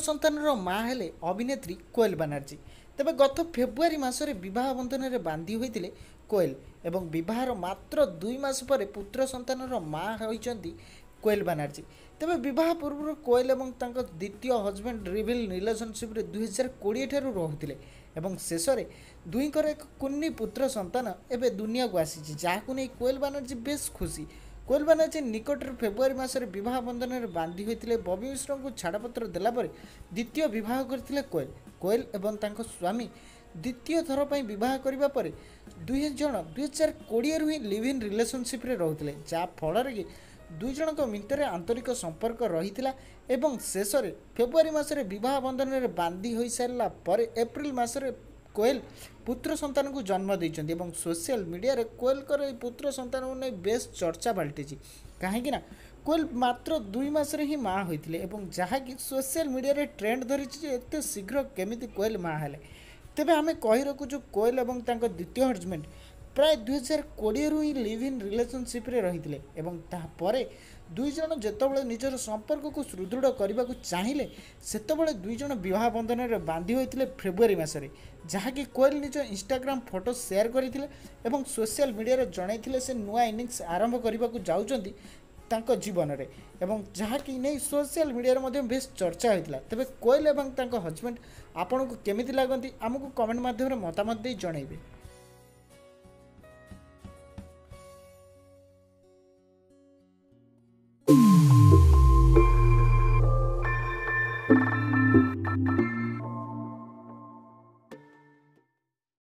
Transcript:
ସନ୍ତାନର ମା ହେଲେ ଅଭିନେତ୍ରୀ କୋଏଲ ବାନାର୍ଜୀ। ତେବେ ଗତ ଫେବୃଆରୀ ମାସରେ ବିବାହ ବନ୍ଧନରେ ବାନ୍ଧି ହୋଇଥିଲେ କୋଏଲ ଏବଂ ବିବାହର ମାତ୍ର 2 ମାସ ପରେ ପୁତ୍ର ସନ୍ତାନର ମା ହୋଇଛନ୍ତି କୋଏଲ ବାନାର୍ଜୀ। ତେବେ ବିବାହ ପୂର୍ବରୁ କୋଏଲ ଏବଂ ତାଙ୍କ ଦ୍ୱିତୀୟ ହଜବେଣ୍ଡ ଲିଭ୍-ଇନ୍ ରିଲେସନସିପ୍ରେ 2020 ଠାରୁ ରହୁଥିଲେ ଏବଂ ଶେଷରେ ଦୁହିଁଙ୍କର ଏକ କୁନି ପୁତ୍ର ସନ୍ତାନ ଏବେ ଦୁନିଆକୁ ଆସିଛି, ଯାହାକୁ ନେଇ କୋଏଲ ବାନାର୍ଜୀ ବେଶ୍ ଖୁସି। କୋଏଲ ବାନାର୍ଜୀ ନିକଟରେ ଫେବୃଆରୀ ମାସରେ ବିବାହ ବନ୍ଧନରେ ବାନ୍ଧି ହୋଇଥିଲେ ବବି ମିଶ୍ରଙ୍କୁ ଛାଡ଼ପତ୍ର ଦେଲା ପରେ ଦ୍ୱିତୀୟ ବିବାହ କରିଥିଲେ କୋଏଲ। କୋଏଲ ଏବଂ ତାଙ୍କ ସ୍ୱାମୀ ଦ୍ୱିତୀୟ ଥର ପାଇଁ ବିବାହ କରିବା ପରେ ଦୁଇ ଜଣ 2020ରୁ ହିଁ ଲିଭ୍-ଇନ୍ ରିଲେସନସିପ୍ରେ ରହୁଥିଲେ, ଯାହା ଫଳରେ କି ଦୁଇ ଜଣଙ୍କ ଭିତରେ ଆନ୍ତରିକ ସମ୍ପର୍କ ରହିଥିଲା ଏବଂ ଶେଷରେ ଫେବୃଆରୀ ମାସରେ ବିବାହ ବନ୍ଧନରେ ବାନ୍ଧି ହୋଇସାରିଲା ପରେ ଏପ୍ରିଲ ମାସରେ କୋଏଲ ପୁତ୍ର ସନ୍ତାନକୁ ଜନ୍ମ ଦେଇଛନ୍ତି ଏବଂ ସୋସିଆଲ ମିଡ଼ିଆରେ କୋଏଲଙ୍କର ଏହି ପୁତ୍ର ସନ୍ତାନକୁ ନେଇ ବେଶ୍ ଚର୍ଚ୍ଚା ପାଲଟିଛି, କାହିଁକିନା କୋଏଲ ମାତ୍ର 2 ମାସରେ ହିଁ ମା ହୋଇଥିଲେ ଏବଂ ଯାହାକି ସୋସିଆଲ ମିଡ଼ିଆରେ ଟ୍ରେଣ୍ଡ ଧରିଛି ଯେ ଏତେ ଶୀଘ୍ର କେମିତି କୋଏଲ ମା ହେଲେ। ତେବେ ଆମେ କହି ରଖୁଛୁ କୋଏଲ ଏବଂ ତାଙ୍କ ଦ୍ୱିତୀୟ ହଜବେଣ୍ଡ ପ୍ରାୟ 2020ରୁ ହିଁ ଲିଭ୍-ଇନ୍ ରିଲେସନସିପ୍ରେ ରହିଥିଲେ ଏବଂ ତାପରେ ଦୁଇ ଜଣ ଯେତେବେଳେ ନିଜର ସମ୍ପର୍କକୁ ସୁଦୃଢ଼ କରିବାକୁ ଚାହିଁଲେ ସେତେବେଳେ ଦୁଇ ଜଣ ବିବାହ ବନ୍ଧନରେ ବାନ୍ଧି ହୋଇଥିଲେ ଫେବୃଆରୀ ମାସରେ, ଯାହାକି କୋଏଲ ନିଜ ଇନଷ୍ଟାଗ୍ରାମ ଫଟୋ ସେୟାର କରିଥିଲେ ଏବଂ ସୋସିଆଲ ମିଡ଼ିଆରେ ଜଣାଇଥିଲେ ସେ ନୂଆ ଇନିଂସ ଆରମ୍ଭ କରିବାକୁ ଯାଉଛନ୍ତି ତାଙ୍କ ଜୀବନରେ ଏବଂ ଯାହାକି ନେଇ ସୋସିଆଲ ମିଡ଼ିଆରେ ମଧ୍ୟ ବେଶ୍ ଚର୍ଚ୍ଚା ହୋଇଥିଲା। ତେବେ କୋଏଲ ଏବଂ ତାଙ୍କ ହଜବେଣ୍ଡ ଆପଣଙ୍କୁ କେମିତି ଲାଗନ୍ତି ଆମକୁ କମେଣ୍ଟ ମାଧ୍ୟମରେ ମତାମତ ଦେଇ ଜଣାଇବେ।